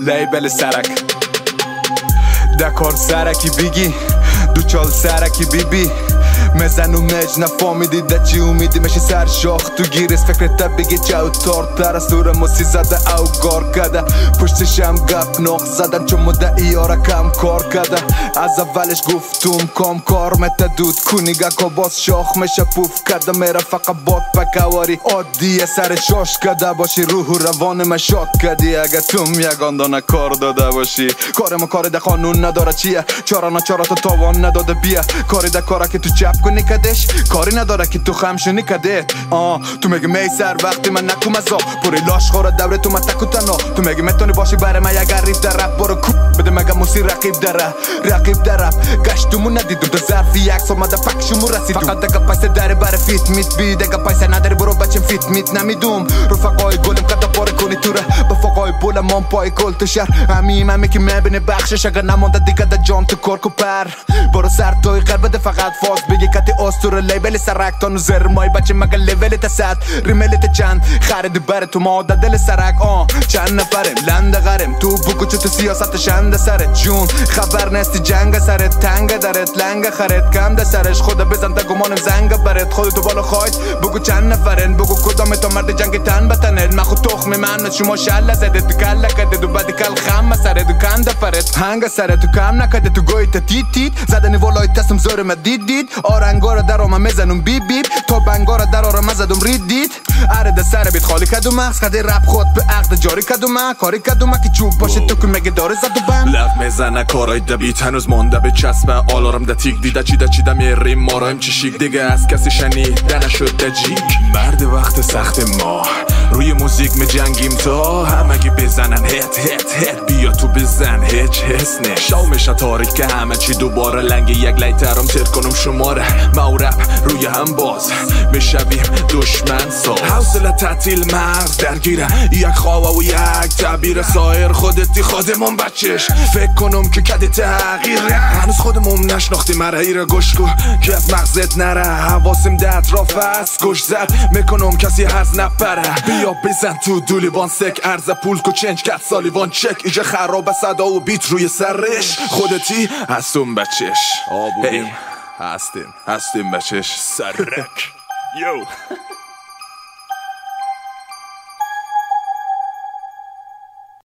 لیبل سرک دکار سرکی بیگی دوچال سرکی بیبی مزن و مج نفهمیدی ده چی امیدی میشه سر شاخ تو گیرس فکرت بگی جو تارتر از دور موسی زده او گار کده پشتشم گپ نخ زدن چون مدعی ها را کم کار کده از اولش گفتم کام کار مت دود کنیگه که باز شاخ میشه پوف کده میره فقط باد پکواری عادیه سر شاش کده باشی روح و روان ما شاد کدی اگه توم یگان دانه کار داده باشی کار ما کاری ده قانون نداره چیه چارا نچارا تو تاوان نداده بیا کاری ده کاره که تو چپ کنی کدش کاری نداره که تو خمشونی کده تو میگه میسر وقتی من نکوم ازا پوری لاش خوره دوره تو من تکو تنها تو میگه میتونی باشی برای من یک ریف در رپ برو کوب بده مگه موسی رقیب داره رقیب در رپ گشتمون ندیدم تو ظرفی یک اومده فکشمون رسیدم فقط دگه پیسه داره برای فیت میت بی دگه پیسه نداری برو بچم فیت میت نمیدوم رفقای گلم قطع پاره کنی تو ره بفقای بولم من پای گل تو شهر همه که میبینه بخشش اگه نمونده دیگه ده جان تو کرک و پر برو سر توی قلب بده فقط فاز بگی کتی استور لیبل سرک تانو زر مای بچه مگه لیبل تا ریمل تا چند خرید بره تو ماده دل سرک چند نفرم لنده غرم تو بگو چه تو سیاست شنده سرت جون خبر نستی جنگ سرت تنگ درت لنگ خرید کم ده سرش خدا بزن تا گمانم زنگ برت خودتو بالا خواهید بگو چند نفرن بگو کدام تا مرد جنگ تن بتنل من خود تخم من شما شل زده تو کل کده دو بدی کل خم سره دو کند فرت هنگ سره تو کم نکده تو گوی تا تیت تیت زدنی والای تستم زور ما دید آرنگارا درام میزنم بیب بیب تا بنگارا درارا مزدم رید دید ارد سر بیت خالی کدوم مغز خده رپ خود به عقد جاری کدوم کاری کدوم که چوب باشه تو که مگه داره زد و بم لغ میزنه کارای دبیت هنوز مونده به چسبه آلارم ده تیک دیده چیده میریم مارایم چی شیک دیگه از کسی شنیده نشد دجیک مرد وقت سخت ما روی موزیک می جنگیم تا همگی بزنن هت بیا تو بزن هیچ حس نه شاو میشه تاریک که همه چی دوباره لنگ یک لیترم تر کنم شماره ما و رپ روی هم باز میشویم دشمن ساز حوصله تعطیل مغز درگیره یک خواه و یک تعبیر سایر خودتی خودمون بچش فکر کنم که کدی تغییره هنوز خودمون نشناختی مرحیره گوش کو که از مغزت نره حواسم ده اطراف است گوش زد میکنم کسی هرز نپره بیا بزن تو دولیوان سک ارز پول کو چنج کت سالیوان چک ایجا خراب صدا و بیت روی سرش خودتی هستم بچش آبودیم هستیم بچش سرک یو